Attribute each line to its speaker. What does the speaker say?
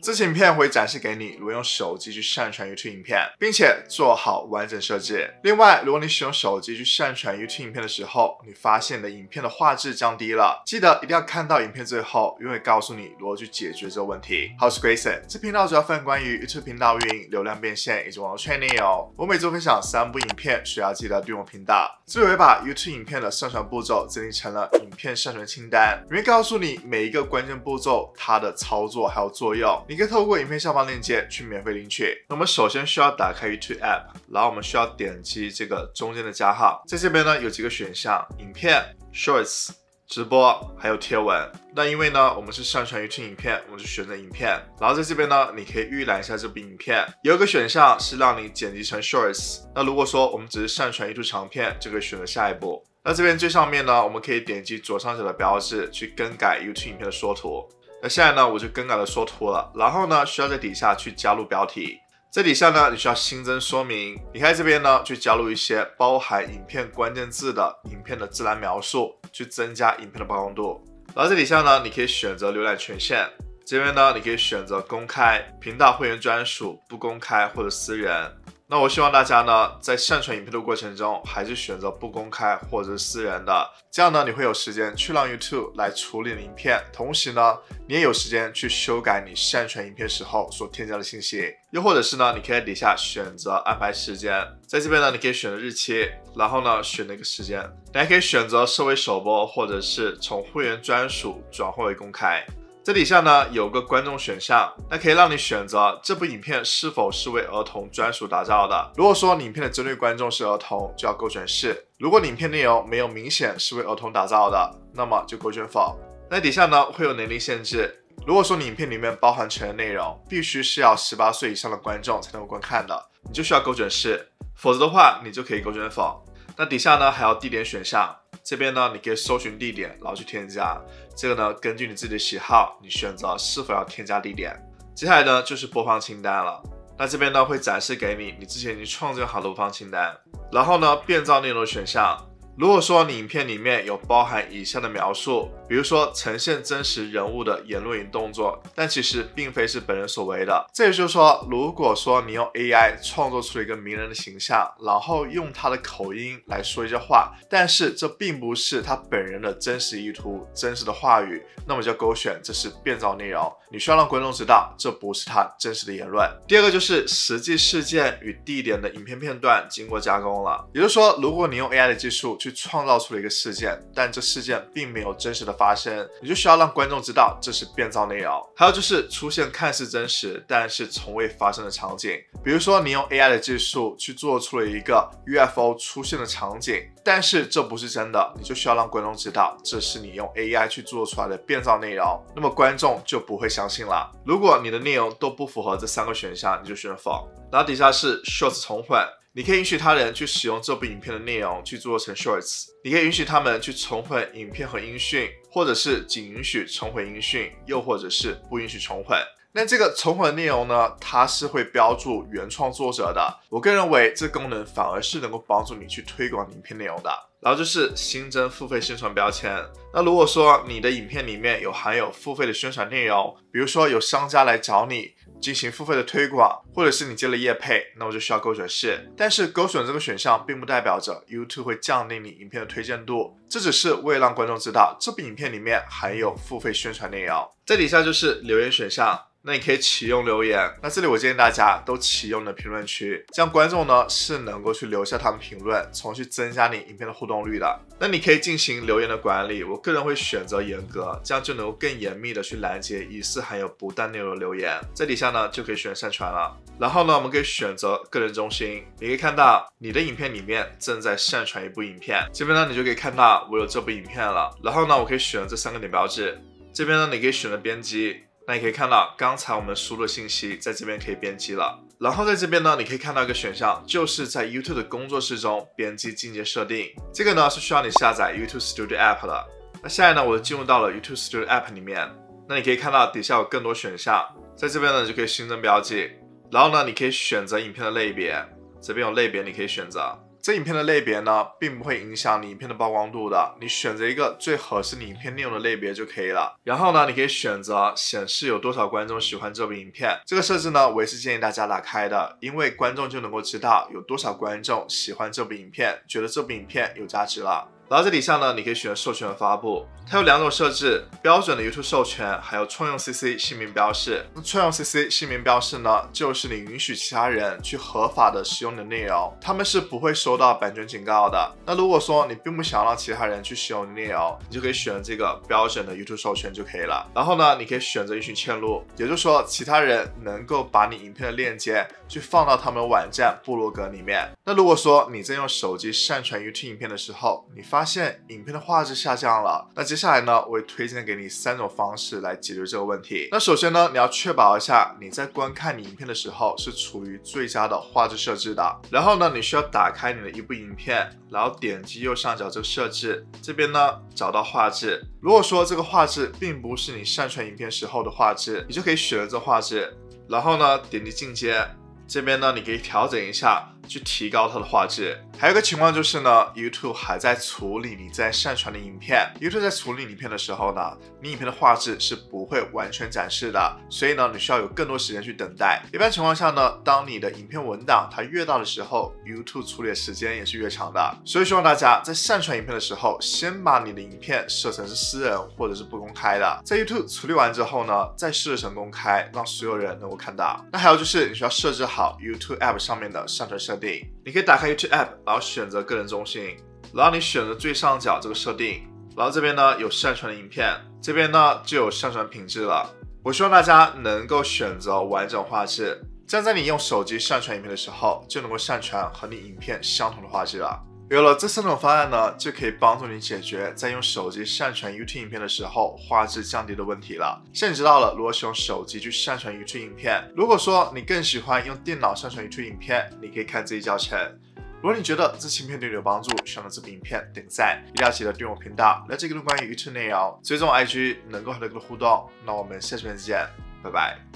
Speaker 1: 这期影片会展示给你如何用手机去上传 YouTube 影片，并且做好完整设置。另外，如果你使用手机去上传 YouTube 影片的时候，你发现你的影片的画质降低了，记得一定要看到影片最后，因为会告诉你如何去解决这个问题。好，我是 Grayson， 这频道主要分享关于 YouTube 频道运营、流量变现以及网络圈内容。我每周分享3部影片，需要记得订阅我频道。这里我会把 YouTube 影片的上传步骤整理成了影片上传清单，里面告诉你每一个关键步骤它的操作还有作用，你可以透过影片下方链接去免费领取。那我们首先需要打开 YouTube App， 然后我们需要点击这个中间的加号，在这边呢有几个选项：影片、Shorts、直播还有贴文。那因为呢我们是上传 YouTube 影片，我们就选择影片。然后在这边呢你可以预览一下这部影片，有一个选项是让你剪辑成 Shorts。那如果说我们只是上传YouTube 长片，就可以选择下一步。那这边最上面呢我们可以点击左上角的标志去更改 YouTube 影片的缩图。那现在呢我就更改了缩图了，然后呢需要在底下去加入标题。在底下呢你需要新增说明，你可以这边呢去加入一些包含影片关键字的影片的自然描述，去增加影片的曝光度。然后在底下呢你可以选择浏览权限，这边呢你可以选择公开、频道会员专属、不公开或者私人。那我希望大家呢在上传影片的过程中还是选择不公开或者是私人的，这样呢你会有时间去让 YouTube 来处理你的影片，同时呢你也有时间去修改你上传影片时候所添加的信息。又或者是呢你可以在底下选择安排时间，在这边呢你可以选择日期，然后呢选那个时间，你还可以选择设为首播，或者是从会员专属转换为公开。这底下呢有个观众选项，那可以让你选择这部影片是否是为儿童专属打造的。如果说你影片的针对观众是儿童，就要勾选是；如果你影片内容没有明显是为儿童打造的，那么就勾选否。那底下呢会有年龄限制，如果说你影片里面包含成人内容，必须是要18岁以上的观众才能够观看的，你就需要勾选是；否则的话你就可以勾选否。那底下呢还有地点选项，这边呢你可以搜寻地点然后去添加，这个呢根据你自己的喜好，你选择是否要添加地点。接下来呢就是播放清单了，那这边呢会展示给你之前已经创建好的播放清单。然后呢变造内容选项，如果说你影片里面有包含以下的描述，比如说呈现真实人物的言论与动作，但其实并非是本人所为的。这也就是说，如果说你用 AI 创作出了一个名人的形象，然后用他的口音来说一些话，但是这并不是他本人的真实意图、真实的话语，那么就勾选这是变造内容，你需要让观众知道这不是他真实的言论。第二个就是实际事件与地点的影片片段经过加工了，也就是说，如果你用 AI 的技术去创造出了一个事件，但这事件并没有真实的发生，你就需要让观众知道这是变造内容。还有就是出现看似真实但是从未发生的场景，比如说你用 AI 的技术去做出了一个 UFO 出现的场景，但是这不是真的，你就需要让观众知道这是你用 AI 去做出来的变造内容，那么观众就不会相信了。如果你的内容都不符合这3个选项，你就选否。然后底下是 Shorts 重混，你可以允许他人去使用这部影片的内容去做成 Shorts， 你可以允许他们去重混影片和音讯，或者是仅允许重混音讯，又或者是不允许重混。那这个重混的内容呢，它是会标注原创作者的。我个人认为这功能反而是能够帮助你去推广影片内容的。然后就是新增付费宣传标签。那如果说你的影片里面有含有付费的宣传内容，比如说有商家来找你进行付费的推广，或者是你接了业配，那我就需要勾选是。但是勾选这个选项并不代表着 YouTube 会降低你影片的推荐度，这只是为了让观众知道这部影片里面含有付费宣传内容。在底下就是留言选项，那你可以启用留言，那这里我建议大家都启用你的评论区，这样观众呢是能够去留下他们评论，从而去增加你影片的互动率的。那你可以进行留言的管理，我个人会选择严格，这样就能够更严密的去拦截疑似含有不当内容的留言。在底下呢就可以选上传了，然后呢我们可以选择个人中心，你可以看到你的影片里面正在上传一部影片，这边呢你就可以看到我有这部影片了，然后呢我可以选这3个点标志，这边呢你可以选择编辑。那你可以看到刚才我们输入的信息在这边可以编辑了，然后在这边呢你可以看到一个选项，就是在 YouTube 的工作室中编辑进阶设定，这个呢是需要你下载 YouTube Studio App 的。那现在呢我就进入到了 YouTube Studio App 里面，那你可以看到底下有更多选项，在这边呢就可以新增标记，然后呢你可以选择影片的类别，这边有类别你可以选择， 这影片的类别呢，并不会影响你影片的曝光度的，你选择一个最合适你影片内容的类别就可以了。然后呢，你可以选择显示有多少观众喜欢这部影片，这个设置呢，我也是建议大家打开的，因为观众就能够知道有多少观众喜欢这部影片，觉得这部影片有价值了。然后这底下呢，你可以选授权发布，它有2种设置，标准的 YouTube 授权，还有创用 CC 姓名标示。那创用 CC 姓名标示呢，就是你允许其他人去合法的使用你的内容，他们是不会收到版权警告的。那如果说你并不想让其他人去使用你的内容，你就可以选这个标准的 YouTube 授权就可以了。然后呢，你可以选择允许嵌入，也就是说其他人能够把你影片的链接去放到他们的网站部落格里面。那如果说你在用手机上传 YouTube 影片的时候，你发现影片的画质下降了，那接下来呢，我会推荐给你3种方式来解决这个问题。那首先呢，你要确保一下你在观看你影片的时候是处于最佳的画质设置的。然后呢，你需要打开你的一部影片，然后点击右上角这个设置，这边呢找到画质。如果说这个画质并不是你上传影片时候的画质，你就可以选择这画质，然后呢点击进阶，这边呢你可以调整一下，去提高它的画质。还有一个情况就是呢 ，YouTube 还在处理你在上传的影片。YouTube 在处理影片的时候呢，你影片的画质是不会完全展示的，所以呢，你需要有更多时间去等待。一般情况下呢，当你的影片文档它越大的时候 ，YouTube 处理的时间也是越长的。所以希望大家在上传影片的时候，先把你的影片设成是私人或者是不公开的，在 YouTube 处理完之后呢，再设成公开，让所有人能够看到。那还有就是你需要设置好 YouTube App 上面的上传设定，你可以打开 YouTube App， 然后选择个人中心，然后你选择最上角这个设定，然后这边呢有上传的影片，这边呢就有上传品质了。我希望大家能够选择完整画质，这样在你用手机上传影片的时候，就能够上传和你影片相同的画质了。有了这3种方案呢，就可以帮助你解决在用手机上传 YouTube 影片的时候画质降低的问题了。现在你知道了如何使用手机去上传 YouTube 影片。如果说你更喜欢用电脑上传 YouTube 影片，你可以看这一教程。如果你觉得这期影片对你有帮助，希望这部影片点赞，一定要记得订阅我频道，了解更多关于 YouTube 内容，追踪 IG， 能够和更多互动。那我们下期片再见，拜拜。